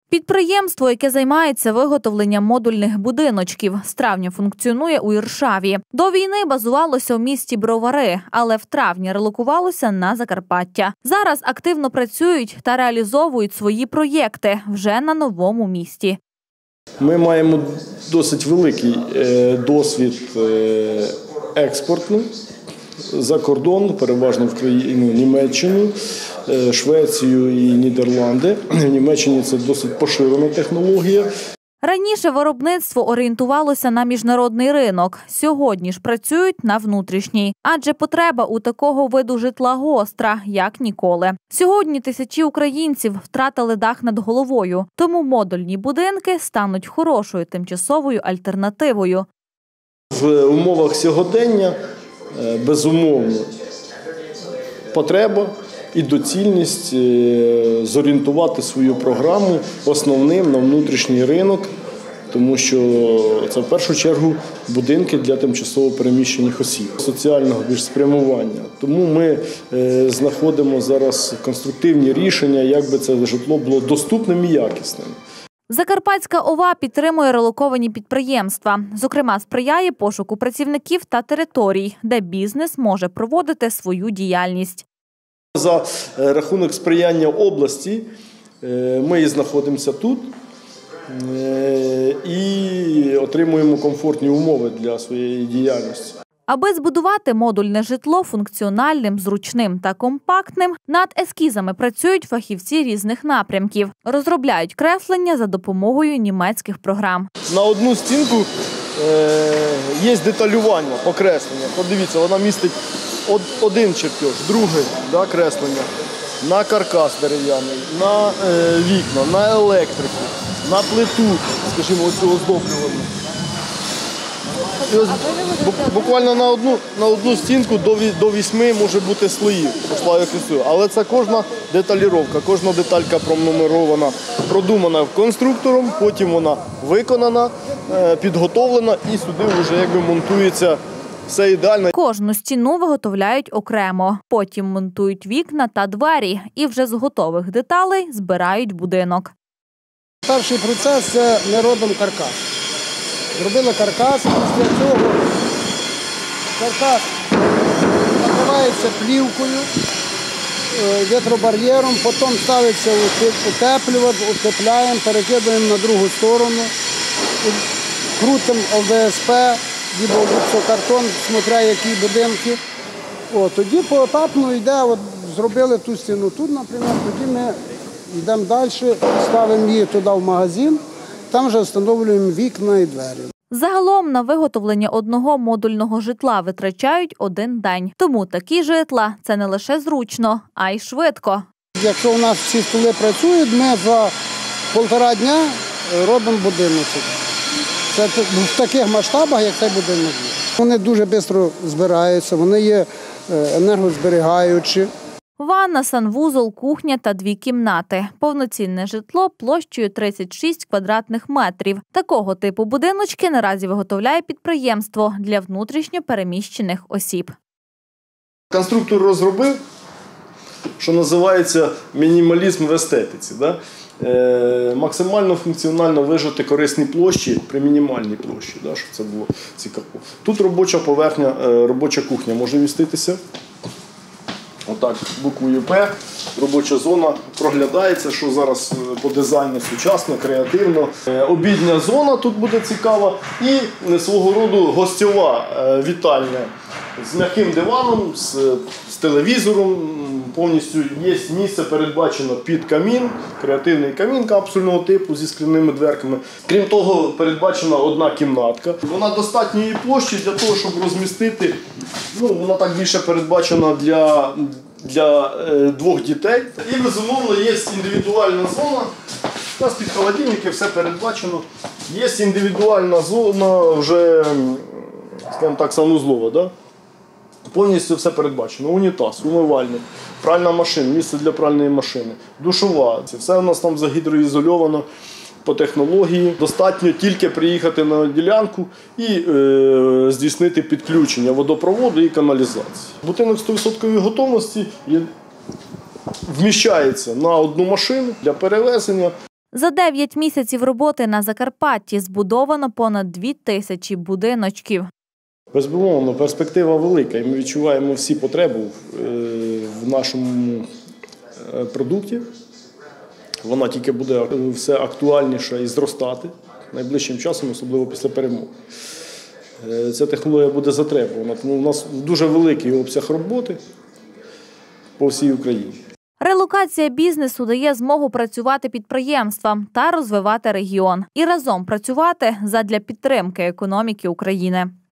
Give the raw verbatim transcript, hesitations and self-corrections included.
Підприємство, яке займається виготовленням модульних будиночків, з травня функціонує у Іршаві. До війни базувалося в місті Бровари, але в травні релокувалося на Закарпаття. Зараз активно працюють та реалізовують свої проєкти вже на новому місті. Ми маємо досить великий досвід експорту за кордон, переважно в країну Німеччину, Швецію і Нідерланди. В Німеччині це досить поширена технологія. Раніше виробництво орієнтувалося на міжнародний ринок. Сьогодні ж працюють на внутрішній. Адже потреба у такого виду житла гостра, як ніколи. Сьогодні тисячі українців втратили дах над головою. Тому модульні будинки стануть хорошою тимчасовою альтернативою. В умовах сьогодення, безумовно, потреба і доцільність зорієнтувати свою програму основним на внутрішній ринок, тому що це в першу чергу будинки для тимчасово переміщених осіб, соціального більш спрямування. Тому ми знаходимо зараз конструктивні рішення, як би це житло було доступним і якісним. Закарпатська ОВА підтримує релоковані підприємства. Зокрема, сприяє пошуку працівників та територій, де бізнес може проводити свою діяльність. За рахунок сприяння області ми і знаходимося тут і отримуємо комфортні умови для своєї діяльності. Аби збудувати модульне житло функціональним, зручним та компактним, над ескізами працюють фахівці різних напрямків. Розробляють креслення за допомогою німецьких програм. На одну стінку є деталювання, покреслення. Подивіться, вона містить один чертеж, другий да, креслення, на каркас дерев'яний, на е, вікна, на електрику, на плиту, скажімо, оцю оздоблювану. Буквально на одну, на одну стінку до, до вісьми може бути слоїв, але це кожна деталіровка, кожна деталька пронумерована, продумана конструктором, потім вона виконана, підготовлена і сюди вже якби монтується все ідеально. Кожну стіну виготовляють окремо, потім монтують вікна та двері і вже з готових деталей збирають будинок. Перший процес – це ми робимо каркас. Зробили каркас, після цього каркас накривається плівкою, вітробар'єром, потім ставиться утеплювач, утепляємо, перекидаємо на другу сторону, крутимо Л Д С П, либо гіпсокартон, смотря які будинки. О, тоді поетапно йде, от зробили ту стіну тут, наприклад, тоді ми йдемо далі, ставимо її туди в магазин, там вже встановлюємо вікна і двері. Загалом на виготовлення одного модульного житла витрачають один день. Тому такі житла – це не лише зручно, а й швидко. Якщо у нас всі столи працюють, ми за півтора дня робимо будиночок. Це в таких масштабах, як цей будинок. Вони дуже швидко збираються, вони є енергозберігаючі. Ванна, санвузол, кухня та дві кімнати. Повноцінне житло площею тридцять шість квадратних метрів. Такого типу будиночки наразі виготовляє підприємство для внутрішньо переміщених осіб. Конструктор розробив, що називається мінімалізм в естетиці. Да? Е, максимально функціонально вижити корисні площі при мінімальній площі, да? Щоб це було цікаво. Тут робоча поверхня, е, робоча кухня може міститися. Отак, буквою П, робоча зона проглядається, що зараз по дизайну сучасно, креативно. Обідня зона тут буде цікава і свого роду гостьова вітальня з м'яким диваном, з, з телевізором. Повністю є місце передбачено під камін, креативний камін капсульного типу зі скляними дверками. Крім того, передбачена одна кімнатка. Вона достатньої площі для того, щоб розмістити, ну, вона так більше передбачена для, для е, двох дітей. І, безумовно, є індивідуальна зона. У нас під холодильники все передбачено. Є індивідуальна зона вже, скажімо так, санузлова, да? Повністю все передбачено. Унітаз, умивальник, пральна машина, місце для пральної машини, душова. Це все у нас там загідроізольовано по технології. Достатньо тільки приїхати на ділянку і е, здійснити підключення водопроводу і каналізації. Будинок сто відсотків готовності вміщається на одну машину для перевезення. За дев'ять місяців роботи на Закарпатті збудовано понад дві тисячі будиночків. Безумовно, перспектива велика, і ми відчуваємо всі потреби в нашому продукті. Вона тільки буде все актуальніша і зростати найближчим часом, особливо після перемоги. Ця технологія буде затребувана, тому у нас дуже великий обсяг роботи по всій Україні. Релокація бізнесу дає змогу працювати підприємствам та розвивати регіон. І разом працювати задля підтримки економіки України.